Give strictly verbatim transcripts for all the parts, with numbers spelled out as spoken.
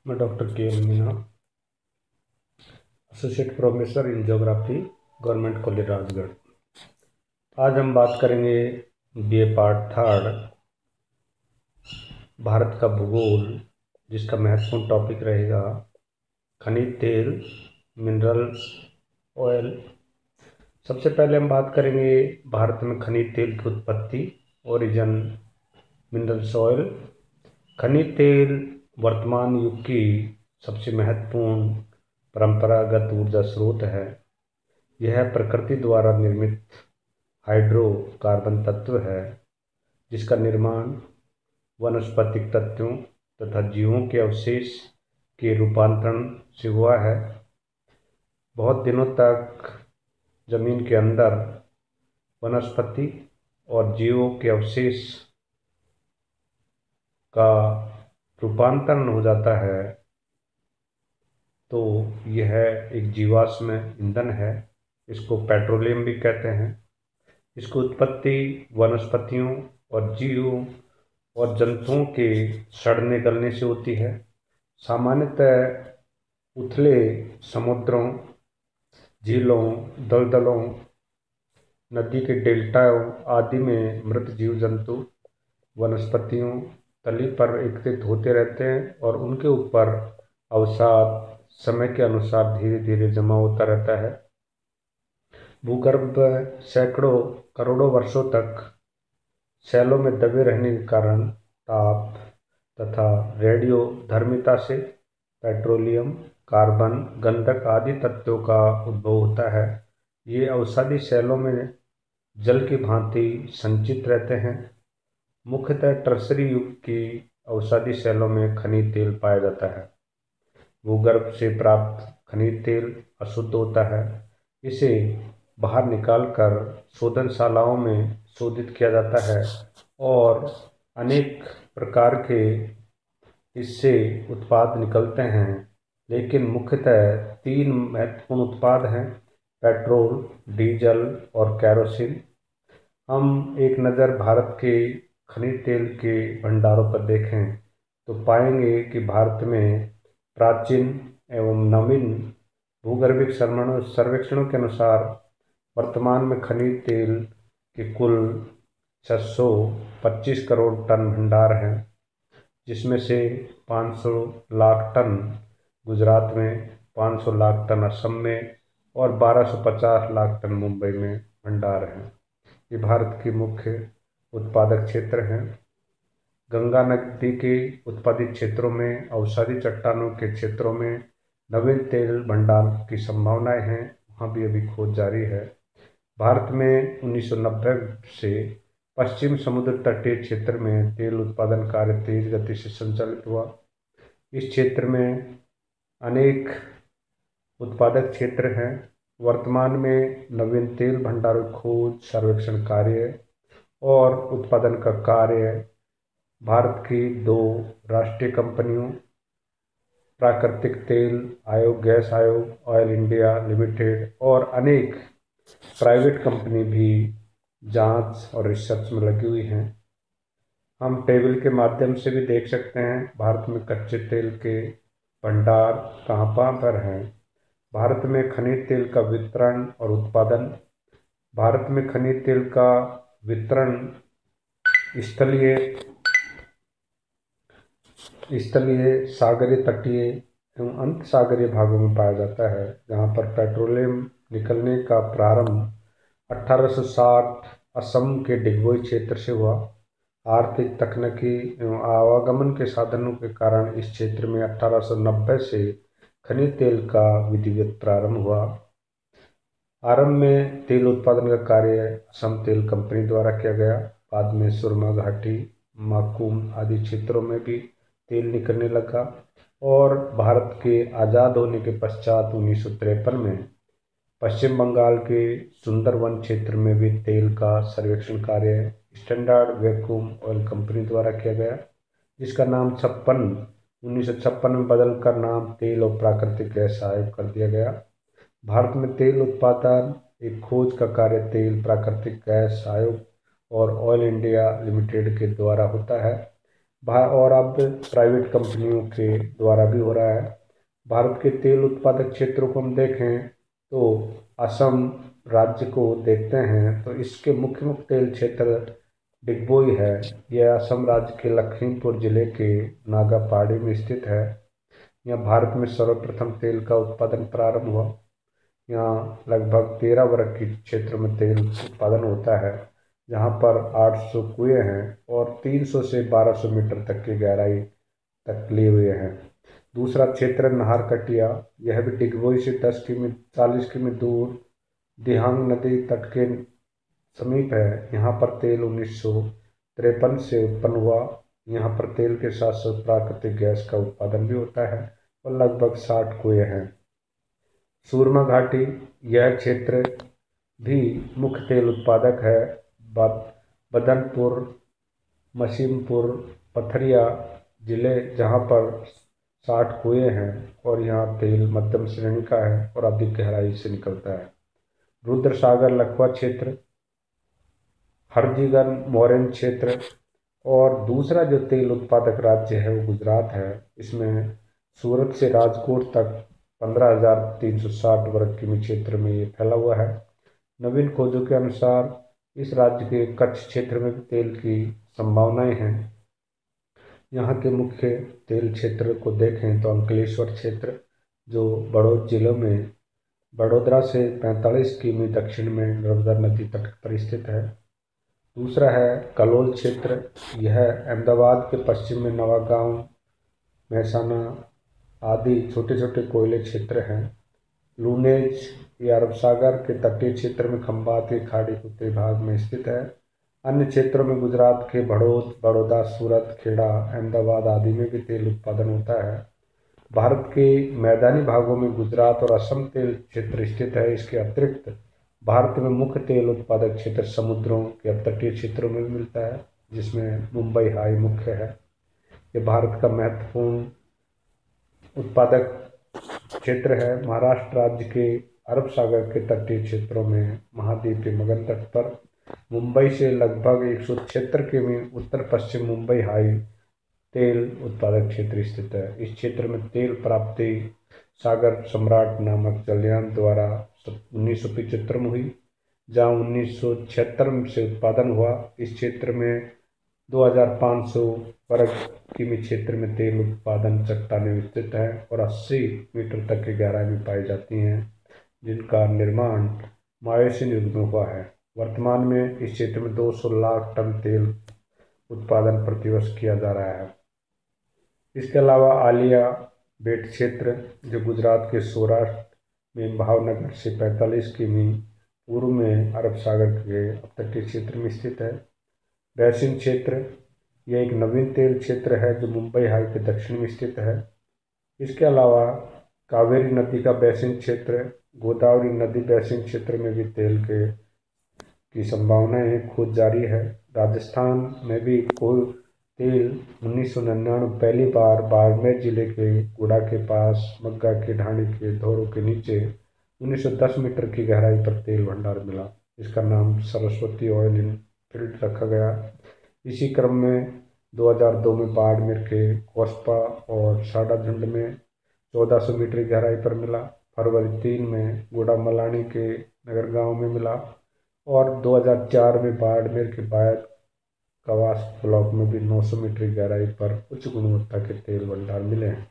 मैं doctor K L Meena, associate professor in geography, government college Rajgarh. आज हम बात करेंगे B A part third, Bharat का भूगोल, जिसका महत्वपूर्ण टॉपिक रहेगा खनिज तेल, मिनरल ऑयल। सबसे पहले हम बात करेंगे भारत में खनिज तेल की उत्पत्ति, ओरिजिन, मिनरल ऑयल। खनिज तेल वर्तमान युग की सबसे महत्वपूर्ण परंपरागत ऊर्जा स्रोत है। यह प्रकृति द्वारा निर्मित हाइड्रोकार्बन तत्व है, जिसका निर्माण वनस्पतिक तत्वों तथा जीवों के अवशेष के रूपांतरण से हुआ है। बहुत दिनों तक जमीन के अंदर वनस्पति और जीवों के अवशेष का रूपांतरण हो जाता है, तो यह एक जीवाश्म ईंधन है। इसको पेट्रोलियम भी कहते हैं। इसकी उत्पत्ति वनस्पतियों और जीवों और जंतुओं के सड़ने गलने से होती है। सामान्यतः उथले समुद्रों, झीलों, दलदलों, नदी के डेल्टाओं आदि में मृत जीव जंतु वनस्पतियों तली पर एकत्रित होते रहते हैं और उनके ऊपर अवसाद समय के अनुसार धीरे धीरे जमा होता रहता है। भूगर्भ सैकड़ों करोड़ों वर्षों तक शैलों में दबे रहने के कारण ताप तथा रेडियो धर्मिता से पेट्रोलियम, कार्बन, गंधक आदि तत्वों का उद्भव होता है। ये अवसादी शैलों में जल की भांति संचित रहते हैं। मुख्यतः टर्सरी युग की अवसादी शैलों में खनिज तेल पाया जाता है। भूगर्भ से प्राप्त खनिज तेल अशुद्ध होता है। इसे बाहर निकालकर शोधनशालाओं में शोधित किया जाता है और अनेक प्रकार के इससे उत्पाद निकलते हैं, लेकिन मुख्यतः तीन महत्वपूर्ण उत्पाद हैं: पेट्रोल, डीजल और कैरोसिन। हम एक नज़र भारत के खनिज तेल के भंडारों पर देखें तो पाएंगे कि भारत में प्राचीन एवं नवीन भूगर्भिक सर्वेक्षणों के अनुसार वर्तमान में खनिज तेल के कुल छह सौ पच्चीस करोड़ टन भंडार हैं, जिसमें से पाँच सौ लाख टन गुजरात में, पाँच सौ लाख टन असम में और बारह सौ पचास लाख टन मुंबई में भंडार हैं। ये भारत के मुख्य उत्पादक क्षेत्र हैं। गंगा नदी के उत्पादित क्षेत्रों में, अवसादी चट्टानों के क्षेत्रों में नवीन तेल भंडार की संभावनाएं हैं, वहाँ भी अभी खोज जारी है। भारत में उन्नीस सौ नब्बे से पश्चिम समुद्र तटीय क्षेत्र में तेल उत्पादन कार्य तेज गति से संचालित हुआ। इस क्षेत्र में अनेक उत्पादक क्षेत्र हैं। वर्तमान में नवीन तेल भंडारों खोज, सर्वेक्षण कार्य और उत्पादन का कार्य भारत की दो राष्ट्रीय कंपनियों प्राकृतिक तेल आयोग, गैस आयोग, ऑयल इंडिया लिमिटेड और अनेक प्राइवेट कंपनी भी जांच और रिसर्च में लगी हुई हैं। हम टेबल के माध्यम से भी देख सकते हैं भारत में कच्चे तेल के भंडार कहाँ कहाँ पर हैं। भारत में खनिज तेल का वितरण और उत्पादन। भारत में खनिज तेल का वितरण स्थलीय स्थलीय सागरीय, तटीय एवं अंत सागरीय भागों में पाया जाता है, जहाँ पर पेट्रोलियम निकलने का प्रारंभ अठारह सौ साठ असम के डिगबोई क्षेत्र से हुआ। आर्थिक, तकनीकी एवं आवागमन के साधनों के कारण इस क्षेत्र में अठारह सौ नब्बे से खनिज तेल का विधिवत प्रारंभ हुआ। आरंभ में तेल उत्पादन का कार्य असम तेल कंपनी द्वारा किया गया। बाद में सुरमा घाटी, माकूम आदि क्षेत्रों में भी तेल निकलने लगा और भारत के आज़ाद होने के पश्चात उन्नीस सौ तिरपन में पश्चिम बंगाल के सुंदरवन क्षेत्र में भी तेल का सर्वेक्षण कार्य स्टैंडर्ड वैक्यूम ऑयल कंपनी द्वारा किया गया, जिसका नाम छप्पन उन्नीस सौ छप्पन में बदलकर नाम तेल और प्राकृतिक गैस आयोग कर दिया गया। भारत में तेल उत्पादन एक खोज का कार्य तेल, प्राकृतिक गैस आयोग और ऑयल इंडिया लिमिटेड के द्वारा होता है। और अब प्राइवेट कंपनियों के द्वारा भी हो रहा है। भारत के तेल उत्पादक क्षेत्रों को हम देखें तो असम राज्य को देखते हैं तो इसके मुख्य मुख्य तेल क्षेत्र डिगबोई है। यह असम राज्य के लखीमपुर जिले के नागा पहाड़ी में स्थित है। यह भारत में सर्वप्रथम तेल का उत्पादन प्रारंभ हुआ। यहाँ लगभग तेरह वर्ग के क्षेत्र में तेल उत्पादन होता है, जहाँ पर आठ सौ कुएं हैं और तीन सौ से बारह सौ मीटर तक की गहराई तक लिए हुए हैं। दूसरा क्षेत्र नाहरकटिया, यह भी डिगबोई से दस किमी चालीस किमी दूर दिहांग नदी तट के समीप है। यहाँ पर तेल उन्नीस सौ तिरपन से उत्पन्न हुआ। यहाँ पर तेल के साथ साथ प्राकृतिक गैस का उत्पादन भी होता है और लगभग साठ कुएं हैं। सूरमा घाटी, यह क्षेत्र भी मुख्य तेल उत्पादक है। बदनपुर, मसीमपुर, पथरिया जिले, जहाँ पर साठ कुएं हैं और यहाँ तेल मध्यम श्रेणी का है और अधिक गहराई से निकलता है। रुद्रसागर लखवा क्षेत्र, हरजीगन मोरेन क्षेत्र और दूसरा जो तेल उत्पादक राज्य है वो गुजरात है। इसमें सूरत से राजकोट तक पंद्रह हजार तीन सौ साठ वर्ग किमी क्षेत्र में ये फैला हुआ है। नवीन खोजों के अनुसार इस राज्य के कच्छ क्षेत्र में भी तेल की संभावनाएं हैं। यहाँ के मुख्य तेल क्षेत्र को देखें तो अंकलेश्वर क्षेत्र, जो बड़ौद जिले में बड़ोदरा से पैंतालीस किमी दक्षिण में नर्मदा नदी तट पर स्थित है। दूसरा है कलोल क्षेत्र, यह अहमदाबाद के पश्चिम में नवागांव, महसाना आदि छोटे छोटे कोयले क्षेत्र हैं। लूनेज, ये अरब सागर के तटीय क्षेत्र में खंबात की खाड़ी के उत्तरी भाग में स्थित है। अन्य क्षेत्रों में गुजरात के भड़ोद, बड़ौदा, सूरत, खेड़ा, अहमदाबाद आदि में भी तेल उत्पादन होता है। भारत के मैदानी भागों में गुजरात और असम तेल क्षेत्र स्थित है। इसके अतिरिक्त भारत में मुख्य तेल उत्पादक क्षेत्र समुद्रों के तटीय क्षेत्रों में भी मिलता है, जिसमें मुंबई हाई मुख्य है। ये भारत का महत्वपूर्ण उत्पादक क्षेत्र है। महाराष्ट्र राज्य के अरब सागर के तटीय क्षेत्रों में महाद्वीपीय मगध तट पर मुंबई से लगभग एक सौ छिहत्तर किमी उत्तर पश्चिम मुंबई हाई तेल उत्पादक क्षेत्र स्थित है। इस क्षेत्र में तेल प्राप्ति सागर सम्राट नामक जलयान द्वारा उन्नीस सौ पिचहत्तर में हुई, जहाँ उन्नीस सौ छिहत्तर से उत्पादन हुआ। इस क्षेत्र में दो हजार पाँच सौ वर्ग किमी क्षेत्र में तेल उत्पादन चट्टानें स्थित है और अस्सी मीटर तक की गहराई में पाई जाती हैं, जिनका निर्माण मायोसिन युग में हुआ है। वर्तमान में इस क्षेत्र में दो सौ लाख टन तेल उत्पादन प्रतिवर्ष किया जा रहा है। इसके अलावा आलिया बेट क्षेत्र, जो गुजरात के सौराष्ट्र में भावनगर से पैंतालीस किमी पूर्व में अरब सागर के तटीय क्षेत्र में स्थित है। बैसिन क्षेत्र, यह एक नवीन तेल क्षेत्र है जो मुंबई हाई के दक्षिण में स्थित है। इसके अलावा कावेरी नदी का बैसिन क्षेत्र, गोदावरी नदी बैसिन क्षेत्र में भी तेल के की संभावनाएं खोज जारी है। राजस्थान में भी कोल तेल उन्नीस सौ निन्यानवे पहली बार बाड़मेर जिले के गुड़ा के पास मग्गा के ढाणी के धोरों के नीचे उन्नीस सौ दस मीटर की गहराई पर तेल भंडार मिला। इसका नाम सरस्वती ऑयल इन फील्ड रखा गया। इसी क्रम में दो हज़ार दो में बाड़मेर के कोस्पा और साडाझुंड में चौदह सौ मीटर गहराई पर मिला। फरवरी तीन में गुड़ा मलानी के नगर गांव में मिला और दो हज़ार चार में बाड़मेर के बायत कवास ब्लॉक में भी नौ सौ मीटर गहराई पर उच्च गुणवत्ता के तेल भंडार मिले हैं।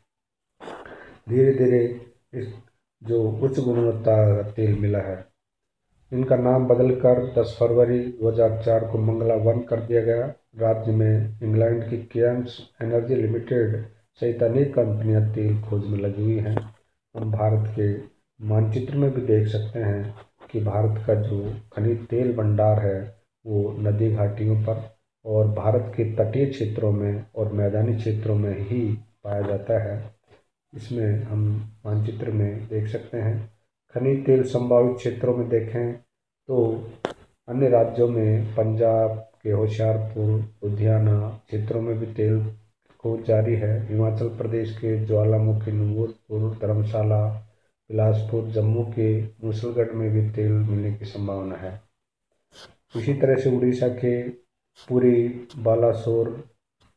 धीरे धीरे इस जो उच्च गुणवत्ता का तेल मिला है, इनका नाम बदलकर दस फरवरी दो हज़ार चार को मंगला वन कर दिया गया। राज्य में इंग्लैंड की केयर्न्स एनर्जी लिमिटेड सहित अनेक कंपनियां तेल खोज में लगी हुई हैं। हम भारत के मानचित्र में भी देख सकते हैं कि भारत का जो खनिज तेल भंडार है वो नदी घाटियों पर और भारत के तटीय क्षेत्रों में और मैदानी क्षेत्रों में ही पाया जाता है। इसमें हम मानचित्र में देख सकते हैं। खनिज तेल संभावित क्षेत्रों में देखें तो अन्य राज्यों में पंजाब के होशियारपुर, लुधियाना क्षेत्रों में भी तेल खोज जारी है। हिमाचल प्रदेश के ज्वालामुखी, नूरपुर, धर्मशाला, बिलासपुर, जम्मू के मूसलगढ़ में भी तेल मिलने की संभावना है। इसी तरह से उड़ीसा के पुरी, बालासोर,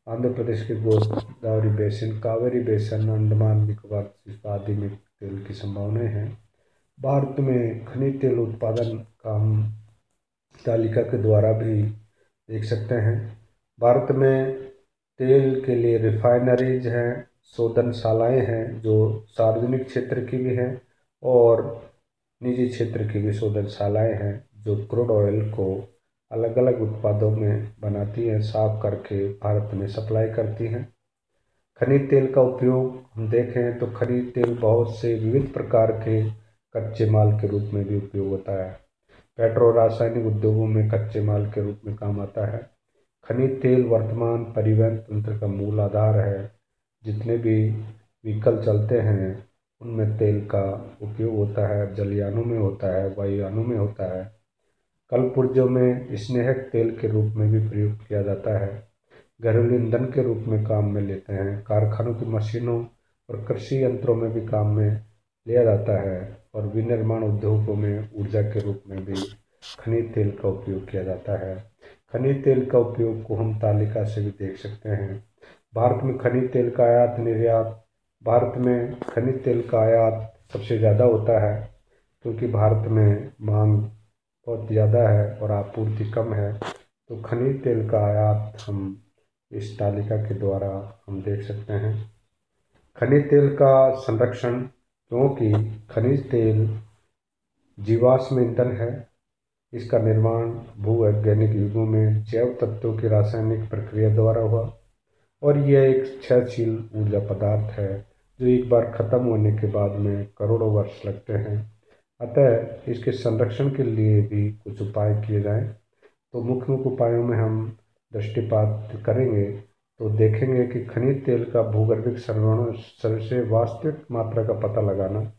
आंध्र प्रदेश के गोदावरी बेसिन, कावेरी बेसिन, अंडमान निकोबार द्वीप आदि में तेल की संभावनाएं हैं। भारत में खनिज तेल उत्पादन का हम तालिका के द्वारा भी देख सकते हैं। भारत में तेल के लिए रिफाइनरीज हैं, शोधनशालाएं हैं जो सार्वजनिक क्षेत्र की भी हैं और निजी क्षेत्र की भी शोधनशालाएं हैं जो क्रूड ऑयल को अलग अलग उत्पादों में बनाती हैं, साफ करके भारत में सप्लाई करती हैं। खनिज तेल का उपयोग हम देखें तो खनिज तेल बहुत से विविध प्रकार के कच्चे माल के रूप में भी उपयोग होता है। पेट्रो रासायनिक उद्योगों में कच्चे माल के रूप में काम आता है। खनिज तेल वर्तमान परिवहन तंत्र का मूल आधार है। जितने भी व्हीकल चलते हैं उनमें तेल का उपयोग होता है, जलयानों में होता है, वायुयानों में होता है। कल पुर्जों में स्नेहक तेल के रूप में भी प्रयुक्त किया जाता है। घरेलू ईंधन के रूप में काम में लेते हैं। कारखानों की मशीनों और कृषि यंत्रों में भी काम में लिया जाता है और विनिर्माण उद्योगों में ऊर्जा के रूप में भी खनिज तेल का उपयोग किया जाता है। खनिज तेल का उपयोग को हम तालिका से भी देख सकते हैं। भारत में खनिज तेल का आयात निर्यात भारत में खनिज तेल का आयात सबसे ज़्यादा होता है क्योंकि भारत में मांग बहुत ज़्यादा है और आपूर्ति कम है। तो खनिज तेल का आयात हम इस तालिका के द्वारा हम देख सकते हैं। खनिज तेल का संरक्षण, क्योंकि खनिज तेल जीवाश्म ईंधन है। इसका निर्माण भूवैज्ञानिक युगों में जैव तत्वों की रासायनिक प्रक्रिया द्वारा हुआ और यह एक क्षयशील ऊर्जा पदार्थ है जो एक बार खत्म होने के बाद में करोड़ों वर्ष लगते हैं। अतः इसके संरक्षण के लिए भी कुछ उपाय किए जाएं। तो मुख्य मुख्य उपायों में हम दृष्टिपात करेंगे तो देखेंगे कि खनिज तेल का भूगर्भिक सर्वेक्षण से वास्तविक मात्रा का पता लगाना,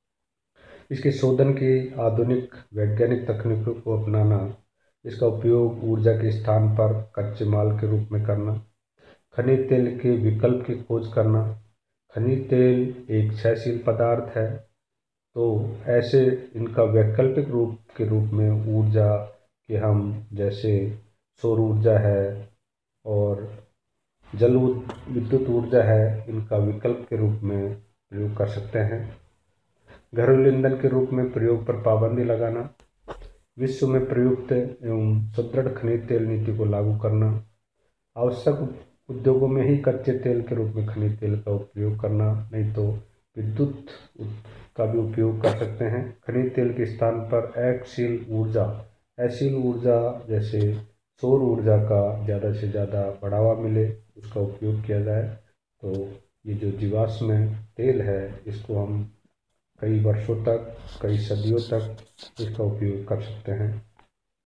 इसके शोधन की आधुनिक वैज्ञानिक तकनीकों को अपनाना, इसका उपयोग ऊर्जा के स्थान पर कच्चे माल के रूप में करना, खनिज तेल के विकल्प की खोज करना। खनिज तेल एक क्षयशील पदार्थ है तो ऐसे इनका वैकल्पिक रूप के रूप में ऊर्जा के हम जैसे सौर ऊर्जा है और जल विद्युत ऊर्जा है, इनका विकल्प के रूप में प्रयोग कर सकते हैं। घरेलू ईंधन के रूप में प्रयोग पर पाबंदी लगाना, विश्व में प्रयुक्त एवं सुदृढ़ खनिज तेल नीति को लागू करना, आवश्यक उद्योगों में ही कच्चे तेल के रूप में खनिज तेल का उपयोग करना, नहीं तो विद्युत का भी उपयोग कर सकते हैं। खनिज तेल के स्थान पर अक्षीय ऊर्जा, अक्षीय ऊर्जा जैसे सौर ऊर्जा का ज़्यादा से ज़्यादा बढ़ावा मिले, उसका उपयोग किया जाए। तो ये जो जीवाश्म तेल है इसको हम कई वर्षों तक, कई सदियों तक इसका उपयोग कर सकते हैं।